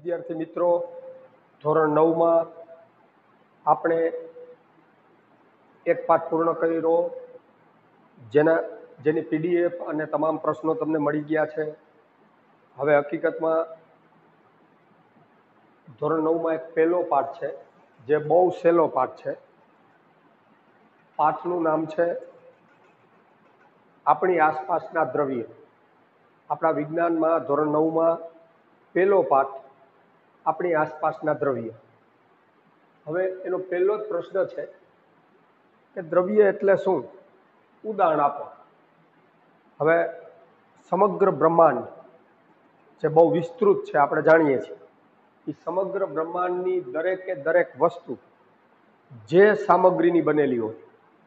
વિદ્યાર્થી મિત્રો, ધોરણ 9માં આપણે એક પાઠ પૂર્ણ કર્યો, જેની પીડીએફ અને તમામ પ્રશ્નો તમને મળી ગયા છે. હવે હકીકતમાં ધોરણ 9માં એક પહેલો પાઠ છે, જે બહુ સહેલો પાઠ છે. પાઠનું નામ છે આપણી આસપાસના દ્રવ્ય. આપણા વિજ્ઞાનમાં ધોરણ 9માં પહેલો પાઠ આપણી આસપાસના દ્રવ્ય. હવે એનો પહેલો જ પ્રશ્ન છે કે દ્રવ્ય એટલે શું? ઉદાહરણ આપો. હવે સમગ્ર બ્રહ્માંડ જે બહુ વિસ્તૃત છે, આપણે જાણીએ છીએ, એ સમગ્ર બ્રહ્માંડની દરેકે દરેક વસ્તુ જે સામગ્રીની બનેલી હોય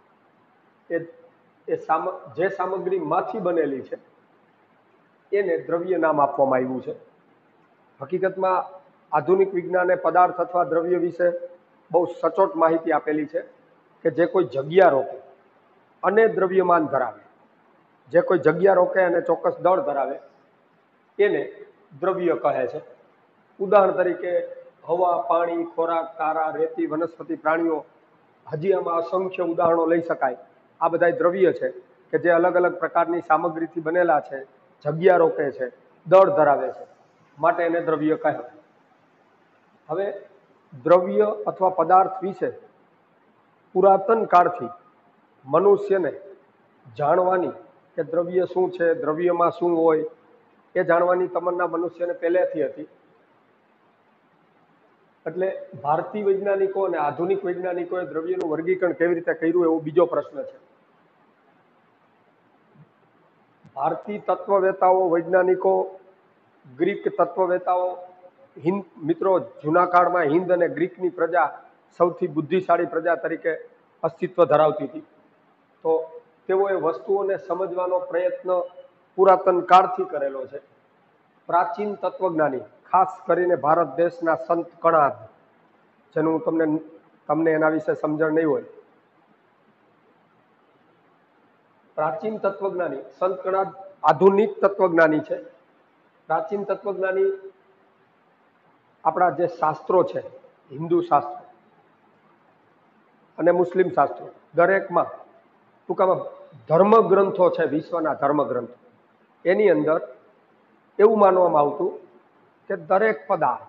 જે સામગ્રીમાંથી બનેલી છે એને દ્રવ્ય નામ આપવામાં આવ્યું છે. હકીકતમાં આધુનિક વિજ્ઞાને પદાર્થ અથવા દ્રવ્ય વિશે બહુ સચોટ માહિતી આપેલી છે કે જે કોઈ જગ્યા રોકે અને દ્રવ્યમાન ધરાવે, જે કોઈ જગ્યા રોકે અને ચોક્કસ દળ ધરાવે એને દ્રવ્ય કહે છે. ઉદાહરણ તરીકે હવા, પાણી, ખોરાક, તારા, રેતી, વનસ્પતિ, પ્રાણીઓ, હજી આમાં અસંખ્ય ઉદાહરણો લઈ શકાય. આ બધા દ્રવ્ય છે કે જે અલગ અલગ પ્રકારની સામગ્રીથી બનેલા છે, જગ્યા રોકે છે, દળ ધરાવે છે, માટે એને દ્રવ્ય કહે. હવે દ્રવ્ય અથવા પદાર્થ વિશે પુરાતન કાળથી મનુષ્યને જાણવાની કે દ્રવ્ય શું છે, દ્રવ્યમાં શું હોય, એ જાણવાની તમન્ના મનુષ્યને પહેલેથી હતી. એટલે ભારતીય વૈજ્ઞાનિકો અને આધુનિક વૈજ્ઞાનિકોએ દ્રવ્યનું વર્ગીકરણ કેવી રીતે કર્યું, એવો બીજો પ્રશ્ન છે. ભારતીય તત્વવેતાઓ, વૈજ્ઞાનિકો, ગ્રીક તત્વવેતાઓ, મિત્રો જૂના કાળમાં હિન્દ અને ગ્રીકની પ્રજા સૌથી બુદ્ધિશાળી પ્રજા તરીકે અસ્તિત્વ ધરાવતી હતી. તો તેઓએ વસ્તુઓને સમજવાનો પ્રયત્ન પુરાતન કાળથી કરેલો છે. પ્રાચીન તત્વજ્ઞાની, ખાસ કરીને ભારત દેશના સંત કણાદ, જેનું તમને એના વિશે સમજણ નહીં હોય. પ્રાચીન તત્વજ્ઞાની સંત કણાદ આધુનિક તત્વજ્ઞાની છે. પ્રાચીન તત્વજ્ઞાની આપણા જે શાસ્ત્રો છે, હિન્દુ શાસ્ત્રો અને મુસ્લિમ શાસ્ત્રો, દરેકમાં ટૂંકામાં ધર્મગ્રંથો છે, વિશ્વના ધર્મગ્રંથો, એની અંદર એવું માનવામાં આવતું કે દરેક પદાર્થ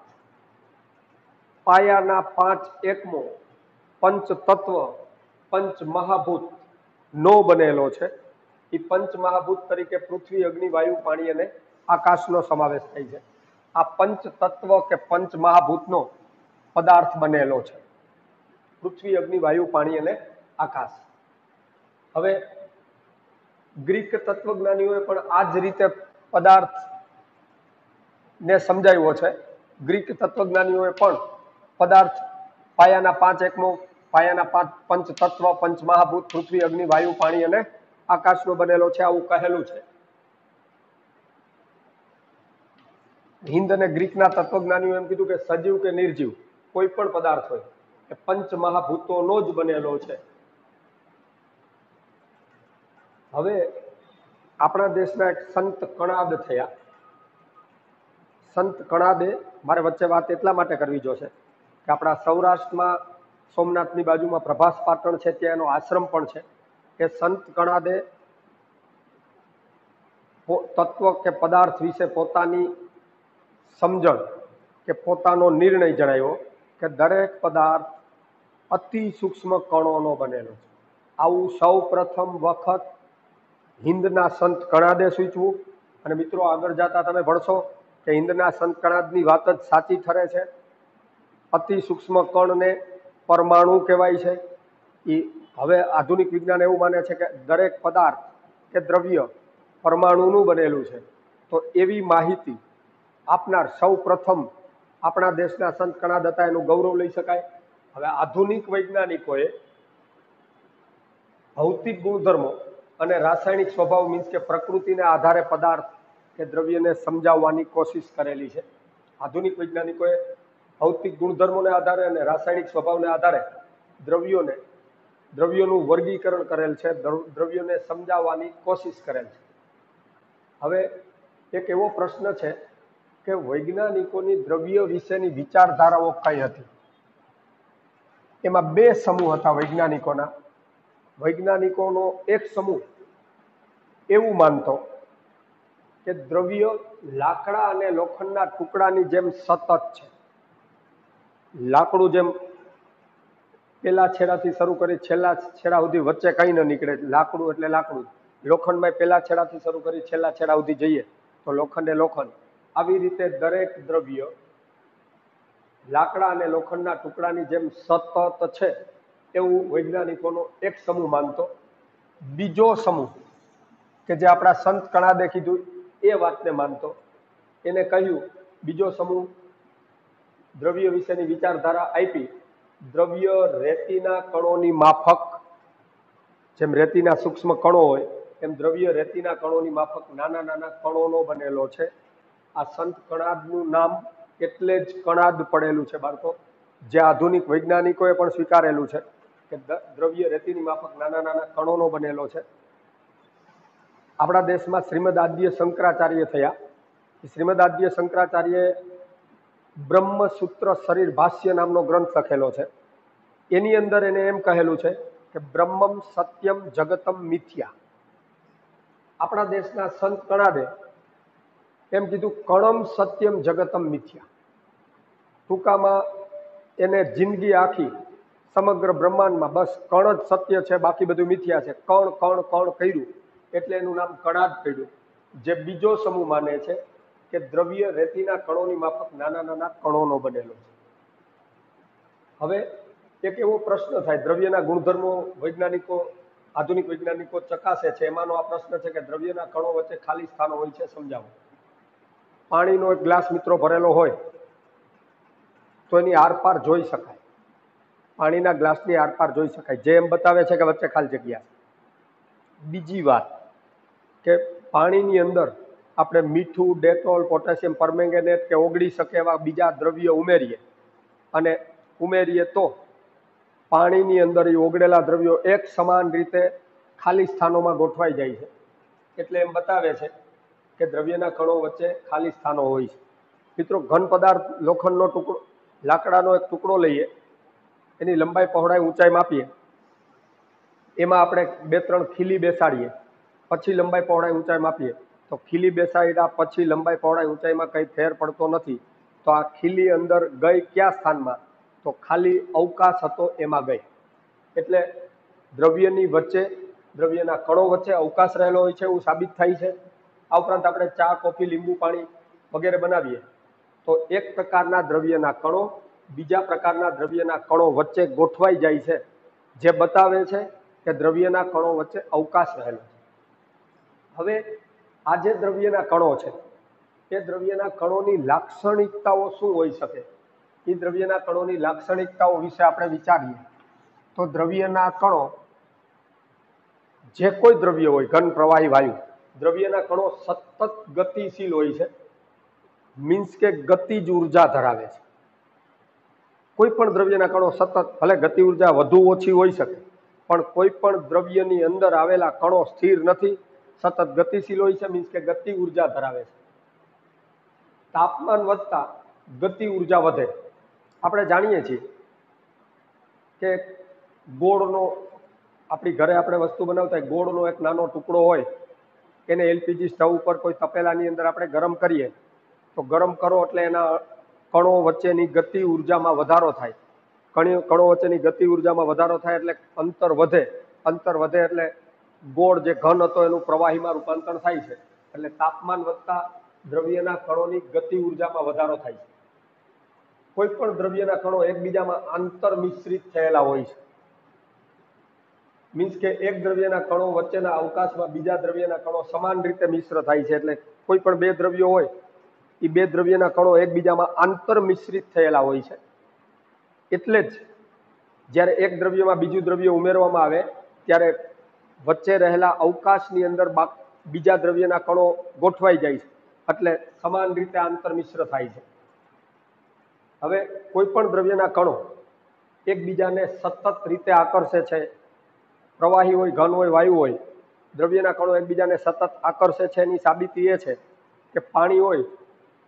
પાયાના 5 એકમો, પંચ તત્વ, પંચ મહાભૂત નો બનેલો છે. એ પંચ મહાભૂત તરીકે પૃથ્વી, અગ્નિ, વાયુ, પાણી અને આકાશનો સમાવેશ થાય છે. આ પંચ તત્વ કે પંચ મહાભૂતનો પદાર્થ બનેલો છે, પૃથ્વી, અગ્નિ, વાયુ, પાણી અને આકાશ. હવે ગ્રીક તત્વજ્ઞાનીઓએ પણ આ જ રીતે પદાર્થ ને સમજાવ્યો છે. ગ્રીક તત્વજ્ઞાનીઓએ પણ પદાર્થ પાયાના 5 એકમો, પાયાના 5 પંચ તત્વ, પંચ મહાભૂત, પૃથ્વી, અગ્નિ, વાયુ, પાણી અને આકાશનો બનેલો છે, આવું કહેલું છે. હિન્દ અને ગ્રીકના તત્વજ્ઞાનીઓ એમ કીધું કે સજીવ કે નિર્જીવ કોઈ પણ પદાર્થ હોય એ પંચ મહાભૂતોનો જ બનેલો છે. હવે આપણા દેશના એક સંત કણાદ થયા. સંત કણાદે, મારે વચ્ચે વાત એટલા માટે કરવી જોશે કે આપણા સૌરાષ્ટ્રમાં સોમનાથની બાજુમાં પ્રભાસ પાટણ છે, ત્યાં એનો આશ્રમ પણ છે. કે સંત કણાદે તત્વ કે પદાર્થ વિશે પોતાની સમજણ કે પોતાનો નિર્ણય જણાવ્યો કે દરેક પદાર્થ અતિ સૂક્ષ્મ કણોનો બનેલો છે. આવું સૌ પ્રથમ વખત હિન્દના સંત કણાદે સૂચવ્યું. અને મિત્રો, આગળ જતા તમે ભણશો કે હિન્દના સંત કણાદની વાત જ સાચી ઠરે છે. અતિ સૂક્ષ્મ કણને પરમાણુ કહેવાય છે. એ હવે આધુનિક વિજ્ઞાન એવું માને છે કે દરેક પદાર્થ કે દ્રવ્ય પરમાણુનું બનેલું છે. તો એવી માહિતી આપનાર સૌ પ્રથમ આપણા દેશના સંત કણાદ હતા, એનું ગૌરવ લઈ શકાય. હવે આધુનિક વૈજ્ઞાનિકોએ ભૌતિક ગુણધર્મો અને રાસાયણિક સ્વભાવ, મીન્સ કે પ્રકૃતિને આધારે પદાર્થ કે દ્રવ્યને સમજાવવાની કોશિશ કરેલી છે. આધુનિક વૈજ્ઞાનિકોએ ભૌતિક ગુણધર્મોને આધારે અને રાસાયણિક સ્વભાવને આધારે દ્રવ્યોનું વર્ગીકરણ કરેલ છે, દ્રવ્યોને સમજાવવાની કોશિશ કરેલ છે. હવે એક એવો પ્રશ્ન છે કે વૈજ્ઞાનિકોની દ્રવ્ય વિશેની વિચારધારાઓ કઈ હતી. એમાં બે સમૂહ હતા વૈજ્ઞાનિકોના. વૈજ્ઞાનિકોનો એક સમૂહ એવું માનતો કે દ્રવ્ય લાકડા અને લોખંડના ટુકડાની જેમ સતત છે. લાકડું જેમ પેલા છેડાથી શરૂ કરી છેલ્લા છેડા સુધી વચ્ચે કંઈ ન નીકળે, લાકડું એટલે લાકડું. લોખંડમાં પેલા છેડાથી શરૂ કરી છેલ્લા છેડા સુધી જઈએ તો લોખંડ એ લોખંડ. આવી રીતે દરેક દ્રવ્ય લાકડા અને લોખંડના ટુકડાની જેમ સતત છે એવું વૈજ્ઞાનિકોનો એક સમૂહ માનતો. બીજો સમૂહ કે જે આપણા સંત કણાદે કીધું એ વાતને માનતો. એને કહ્યું, બીજો સમૂહ દ્રવ્ય વિશેની વિચારધારા આપી, દ્રવ્ય રેતીના કણોની માફક, જેમ રેતીના સૂક્ષ્મ કણો હોય એમ દ્રવ્ય રેતીના કણોની માફક નાના નાના કણોનો બનેલો છે. આ સંત કણાદનું નામ એટલે જ કણાદ પડેલું છે બાળકો, જે આધુનિક વૈજ્ઞાનિકોએ પણ સ્વીકારેલું છે કે દ્રવ્ય રેતીની માફક નાના નાના કણોનો બનેલો છે. આપણા દેશમાં શ્રીમદ આદ્ય શંકરાચાર્ય થયા. શ્રીમદ આદ્ય શંકરાચાર્યએ બ્રહ્મસૂત્ર શરીર ભાષ્ય નામનો ગ્રંથ લખેલો છે. એની અંદર એને એમ કહેલું છે કે બ્રહ્મમ સત્યમ જગતમ મિથ્યા. આપણા દેશના સંત કણાદે એમ કીધું કણમ સત્યમ જગતમ મિથ્યા. ટૂંકામાં એને જિંદગી આખી સમગ્ર બ્રહ્માંડમાં બસ કણ જ સત્ય છે, બાકી બધું મિથ્યા છે. કણ કણ કણ કર્યું એટલે એનું નામ કણાદ પડ્યું. જે બીજો સમૂહ માને છે કે દ્રવ્ય રેતીના કણોની માફક નાના નાના કણોનો બનેલો છે. હવે એક એવો પ્રશ્ન થાય, દ્રવ્યના ગુણધર્મો વૈજ્ઞાનિકો આધુનિક વૈજ્ઞાનિકો ચકાસે છે. એમાંનો આ પ્રશ્ન છે કે દ્રવ્યના કણો વચ્ચે ખાલી સ્થાનો હોય છે, સમજાવો. પાણીનો એક ગ્લાસ મિત્રો ભરેલો હોય તો એની આરપાર જોઈ શકાય, પાણીના ગ્લાસની આરપાર જોઈ શકાય, જે એમ બતાવે છે કે વચ્ચે ખાલી જગ્યા. બીજી વાત કે પાણીની અંદર આપણે મીઠું, ડેટોલ, પોટેશિયમ પરમેંગેનેટ કે ઓગળી શકે એવા બીજા દ્રવ્યો ઉમેરીએ તો પાણીની અંદર એ ઓગળેલા દ્રવ્યો એક સમાન રીતે ખાલી સ્થાનોમાં ગોઠવાઈ જાય છે. એટલે એમ બતાવે છે કે દ્રવ્યના કણો વચ્ચે ખાલી સ્થાનો હોય છે. મિત્રો, ઘન પદાર્થ લોખંડનો ટુકડો, લાકડાનો એક ટુકડો લઈએ, એની લંબાઈ, પહોળાઈ, ઊંચાઈ માપીએ, એમાં આપણે 2-3 ખીલી બેસાડીએ, પછી લંબાઈ, પહોળાઈ, ઊંચાઈ માપીએ તો ખીલી બેસાડ્યા પછી લંબાઈ, પહોળાઈ, ઊંચાઈમાં કંઈ ફેર પડતો નથી. તો આ ખીલી અંદર ગઈ કયા સ્થાનમાં? તો ખાલી અવકાશ હતો એમાં ગઈ. એટલે દ્રવ્યની વચ્ચે, દ્રવ્યના કણો વચ્ચે અવકાશ રહેલો હોય છે એવું સાબિત થાય છે. આ ઉપરાંત આપણે ચા, કોફી, લીંબુ પાણી વગેરે બનાવીએ તો એક પ્રકારના દ્રવ્યના કણો બીજા પ્રકારના દ્રવ્યના કણો વચ્ચે ગોઠવાઈ જાય છે, જે બતાવે છે કે દ્રવ્યના કણો વચ્ચે અવકાશ રહેલો છે. હવે આ જે દ્રવ્યના કણો છે એ દ્રવ્યના કણોની લાક્ષણિકતાઓ શું હોઈ શકે? એ દ્રવ્યના કણોની લાક્ષણિકતાઓ વિશે આપણે વિચારીએ તો દ્રવ્યના કણો, જે કોઈ દ્રવ્ય હોય, ઘન, પ્રવાહી, વાયુ, દ્રવ્યના કણો સતત ગતિશીલ હોય છે. મીન્સ કે ગતિજ ઉર્જા ધરાવે છે. કોઈ પણ દ્રવ્યના કણો સતત, ભલે ગતિ ઉર્જા વધુ ઓછી હોઈ શકે, પણ કોઈ પણ દ્રવ્યની અંદર આવેલા કણો સ્થિર નથી, સતત ગતિશીલ હોય છે. મીન્સ કે ગતિ ઉર્જા ધરાવે છે. તાપમાન વધતા ગતિ ઉર્જા વધે. આપણે જાણીએ છીએ કે ગોળનો, આપણી ઘરે આપણે વસ્તુ બનાવતા હોય, ગોળનો એક નાનો ટુકડો હોય, એને એલપીજી સ્ટવ ઉપર કોઈ તપેલાની અંદર આપણે ગરમ કરીએ તો ગરમ કરો એટલે એના કણો વચ્ચેની ગતિ ઉર્જામાં વધારો થાય. કણો વચ્ચેની ગતિ ઉર્જામાં વધારો થાય એટલે અંતર વધે. અંતર વધે એટલે ગોળ જે ઘન હતો એનું પ્રવાહીમાં રૂપાંતર થાય છે. એટલે તાપમાન વધતા દ્રવ્યના કણોની ગતિ ઉર્જામાં વધારો થાય છે. કોઈ પણ દ્રવ્યના કણો એકબીજામાં આંતર મિશ્રિત થયેલા હોય છે. મીન્સ કે એક દ્રવ્યના કણો વચ્ચેના અવકાશમાં બીજા દ્રવ્યના કણો સમાન રીતે મિશ્ર થાય છે. એટલે કોઈ પણ બે દ્રવ્યો હોય, એ બે દ્રવ્યના કણો એકબીજામાં આંતર મિશ્રિત થયેલા હોય છે. એટલે જ જ્યારે એક દ્રવ્યમાં બીજું દ્રવ્ય ઉમેરવામાં આવે ત્યારે વચ્ચે રહેલા અવકાશની અંદર બીજા દ્રવ્યના કણો ગોઠવાઈ જાય છે, એટલે સમાન રીતે આંતર મિશ્ર થાય છે. હવે કોઈ પણ દ્રવ્યના કણો એકબીજાને સતત રીતે આકર્ષે છે. પ્રવાહી હોય, ઘન હોય, વાયુ હોય, દ્રવ્યના કણો એકબીજાને સતત આકર્ષે છે. એની સાબિતી એ છે કે પાણી હોય,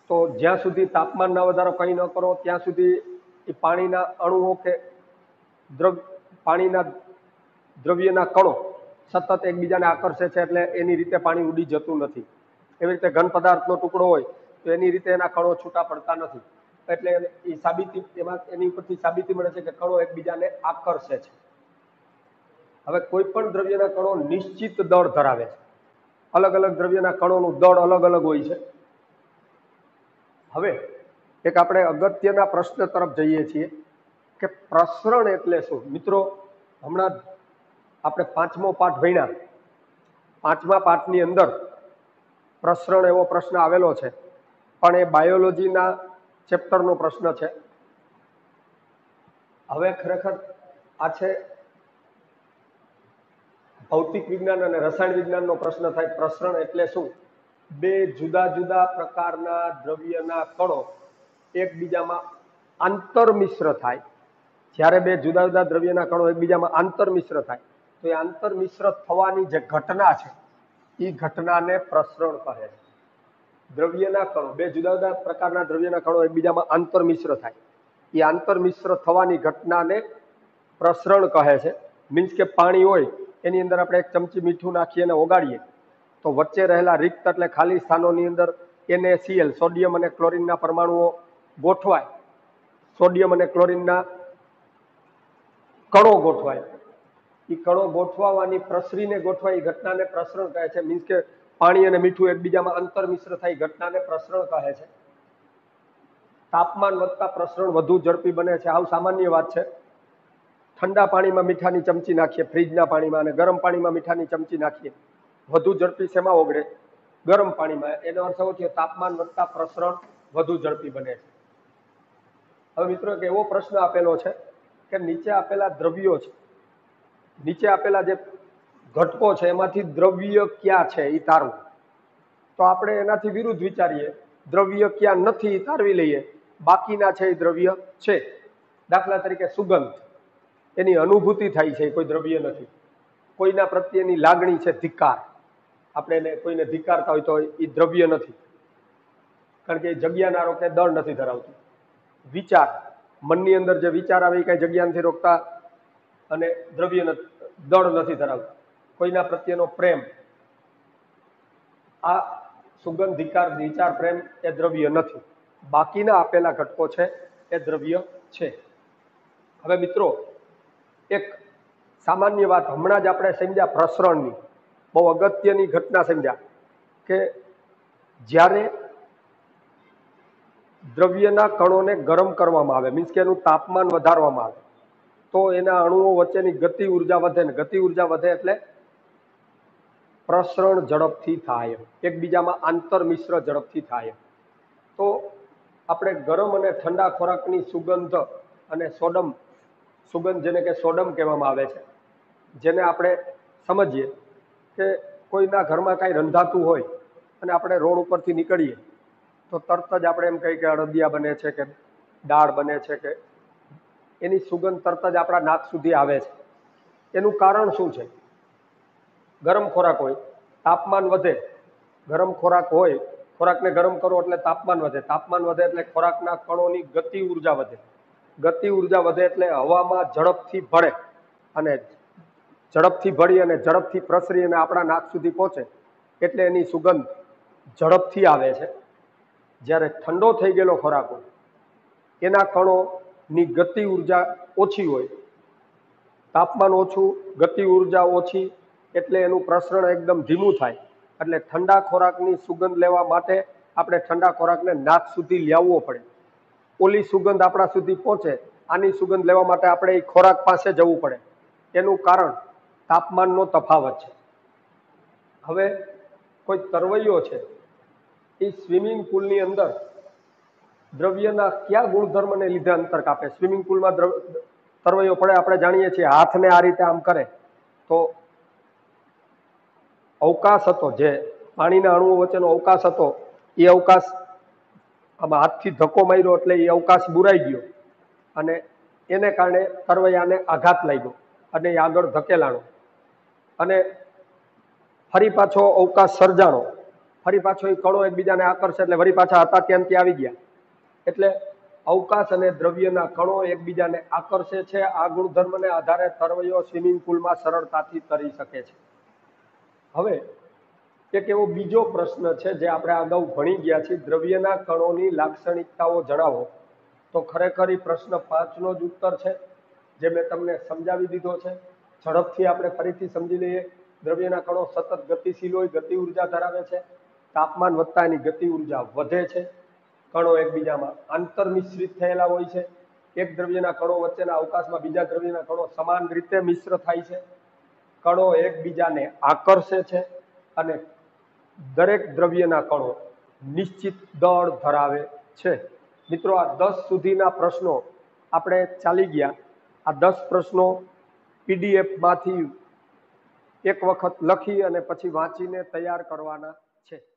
તો જ્યાં સુધી તાપમાનના વધારો કંઈ ન કરો ત્યાં સુધી એ પાણીના અણુઓ કે પાણીના દ્રવ્યના કણો સતત એકબીજાને આકર્ષે છે, એટલે એની રીતે પાણી ઉડી જતું નથી. એવી રીતે ઘન પદાર્થનો ટુકડો હોય તો એની રીતે એના કણો છૂટા પડતા નથી. એટલે એ સાબિતી એની ઉપરથી સાબિતી મળે છે કે કણો એકબીજાને આકર્ષે છે. હવે કોઈ પણ દ્રવ્યના કણો નિશ્ચિત દળ ધરાવે છે. અલગ અલગ દ્રવ્યના કણોનું દળ અલગ અલગ હોય છે. હવે એક આપણે અગત્યના પ્રશ્ન તરફ જઈએ છીએ કે પ્રસરણ એટલે શું. મિત્રો, હમણાં આપણે 5મો પાઠ ભણ્યા. 5મા પાઠની અંદર પ્રસરણ એવો પ્રશ્ન આવેલો છે, પણ એ બાયોલોજીના ચેપ્ટરનો પ્રશ્ન છે. હવે ખરેખર આ છે ભૌતિક વિજ્ઞાન અને રસાયણ વિજ્ઞાનનો પ્રશ્ન થાય. પ્રસરણ એટલે શું? બે જુદા જુદા પ્રકારના દ્રવ્યના કણો એકબીજામાં આંતરમિશ્ર થાય. જ્યારે બે જુદા જુદા દ્રવ્યના કણો એકબીજામાં આંતરમિશ્ર થાય તો એ આંતરમિશ્ર થવાની જે ઘટના છે એ ઘટનાને પ્રસરણ કહે છે. દ્રવ્યના કણો, બે જુદા જુદા પ્રકારના દ્રવ્યના કણો એકબીજામાં આંતરમિશ્ર થાય, એ આંતરમિશ્ર થવાની ઘટનાને પ્રસરણ કહે છે. મીન્સ કે પાણી હોય એની અંદર આપણે 1 ચમચી મીઠું નાખીએ અને ઓગાળીએ તો વચ્ચે રહેલા રિક્ત એટલે ખાલી સ્થાનોની અંદર NaCl, સોડિયમ અને ક્લોરીનના પરમાણુઓ ગોઠવાય, સોડિયમ અને ક્લોરીનના કણો ગોઠવાય. એ કણો ગોઠવાવાની, પ્રસરીને ગોઠવાય એ ઘટનાને પ્રસરણ કહે છે. મીન્સ કે પાણી અને મીઠું એકબીજામાં આંતરમિશ્ર થાય ઘટનાને પ્રસરણ કહે છે. તાપમાન વધતા પ્રસરણ વધુ ઝડપી બને છે. આવું સામાન્ય વાત છે. ઠંડા પાણીમાં મીઠાની ચમચી નાખીએ, ફ્રીજના પાણીમાં, અને ગરમ પાણીમાં મીઠાની ચમચી નાખીએ, વધુ ઝડપી શેમાં ઓગળે? ગરમ પાણીમાં. એનો અર્થ એવો છે તાપમાન વધતા પ્રસરણ વધુ ઝડપી બને છે. હવે મિત્રો, એક એવો પ્રશ્ન આપેલો છે કે નીચે આપેલા દ્રવ્યો છે, નીચે આપેલા જે ઘટકો છે એમાંથી દ્રવ્ય ક્યાં છે એ તારવું. તો આપણે એનાથી વિરુદ્ધ વિચારીએ, દ્રવ્ય ક્યાં નથી એ તારવી લઈએ, બાકીના છે એ દ્રવ્ય છે. દાખલા તરીકે સુગંધ, એની અનુભૂતિ થાય છે, કોઈ દ્રવ્ય નથી. કોઈના પ્રત્યેની લાગણી છે, ધિક્કાર, આપણે એને કોઈને ધિક્કારતા હોય તો એ દ્રવ્ય નથી, કારણ કે એ જગ્યાના રોકે દળ નથી ધરાવતું. વિચાર, મનની અંદર જે વિચાર આવે એ કઈ જગ્યા નથી રોકતા અને દ્રવ્ય દળ નથી ધરાવતા. કોઈના પ્રત્યેનો પ્રેમ, આ સુગંધ, ધિક્કાર, વિચાર, પ્રેમ એ દ્રવ્ય નથી. બાકીના આપેલા ઘટકો છે એ દ્રવ્ય છે. હવે મિત્રો, એક સામાન્ય વાત હમણાં જ આપણે સમજ્યા પ્રસરણની, બહુ અગત્યની ઘટના સમજ્યા કે જ્યારે દ્રવ્યના કણોને ગરમ કરવામાં આવે, મીન્સ કે એનું તાપમાન વધારવામાં આવે, તો એના અણુઓ વચ્ચેની ગતિ ઉર્જા વધે ને ગતિ ઉર્જા વધે એટલે પ્રસરણ ઝડપથી થાય, એકબીજામાં આંતરમિશ્ર ઝડપથી થાય. તો આપણે ગરમ અને ઠંડા ખોરાકની સુગંધ અને સોડમ, સુગંધ જેને કે સોડમ કહેવામાં આવે છે, જેને આપણે સમજીએ કે કોઈના ઘરમાં કાંઈ રંધાતું હોય અને આપણે રોડ ઉપરથી નીકળીએ તો તરત જ આપણે એમ કહીએ કે અડદિયા બને છે કે દાળ બને છે, કે એની સુગંધ તરત જ આપણા નાક સુધી આવે છે. એનું કારણ શું છે? ગરમ ખોરાક હોય, તાપમાન વધે, ગરમ ખોરાક હોય, ખોરાકને ગરમ કરો એટલે તાપમાન વધે, તાપમાન વધે એટલે ખોરાકના કણોની ગતિ ઉર્જા વધે, ગતિ ઉર્જા વધે એટલે હવામાં ઝડપથી ભળે, અને ઝડપથી ભળી અને ઝડપથી પ્રસરી અને આપણા નાક સુધી પહોંચે એટલે એની સુગંધ ઝડપથી આવે છે. જ્યારે ઠંડો થઈ ગયેલો ખોરાક હોય, એના કણોની ગતિ ઉર્જા ઓછી હોય, તાપમાન ઓછું, ગતિ ઉર્જા ઓછી, એટલે એનું પ્રસરણ એકદમ ધીમું થાય. એટલે ઠંડા ખોરાકની સુગંધ લેવા માટે આપણે ઠંડા ખોરાકને નાક સુધી લાવવો પડે. ઓલી સુગંધ આપણા સુધી પહોંચે, આની સુગંધ લેવા માટે આપણે એ ખોરાક પાસે જવું પડે. એનું કારણ તાપમાનનો તફાવત છે. હવે કોઈ તરવૈયો છે, એ સ્વિમિંગ પુલની અંદર દ્રવ્યના કયા ગુણધર્મને લીધે અંતર કાપે? સ્વિમિંગ પુલમાં તરવૈયો પડે, આપણે જાણીએ છીએ, હાથને આ રીતે આમ કરે તો અવકાશ હતો, જે પાણીના અણુઓ વચ્ચેનો અવકાશ હતો, એ અવકાશ આમાં હાથથી ધક્કો માર્યો એટલે એ અવકાશ બુરાઈ ગયો અને એને કારણે તરવૈયાને આઘાત લાગ્યો અને એ આગળ ધકેલાણો અને ફરી પાછો અવકાશ સર્જાણો. ફરી પાછો એ કણો એકબીજાને આકર્ષે એટલે વળી પાછા હતા ત્યાંથી આવી ગયા. એટલે અવકાશ અને દ્રવ્યના કણો એકબીજાને આકર્ષે છે. આ ગુણધર્મને આધારે તરવૈયો સ્વિમિંગ પુલમાં સરળતાથી તરી શકે છે. હવે એક એવો બીજો પ્રશ્ન છે જે આપણે અગાઉ ભણી ગયા છીએ, દ્રવ્યના કણોની લાક્ષણિકતાઓ જણાવો. તો ખરેખર એ પ્રશ્ન 5નો જ ઉત્તર છે, જે મેં તમને સમજાવી દીધો છે. ઝડપથી આપણે ફરીથી સમજી લઈએ. દ્રવ્યના કણો સતત ગતિશીલ હોય, ગતિ ઉર્જા ધરાવે છે. તાપમાન વધતા એની ગતિ ઉર્જા વધે છે. કણો એકબીજામાં આંતરમિશ્રિત થયેલા હોય છે. એક દ્રવ્યના કણો વચ્ચેના અવકાશમાં બીજા દ્રવ્યના કણો સમાન રીતે મિશ્ર થાય છે. કણો એકબીજાને આકર્ષે છે અને દરેક દ્રવ્યના કણો નિશ્ચિત દળ ધરાવે છે. મિત્રો, આ 10 સુધીના પ્રશ્નો આપણે ચાલી ગયા. આ 10 પ્રશ્નો પીડીએફમાંથી એક વખત લખી અને પછી વાંચીને તૈયાર કરવાના છે.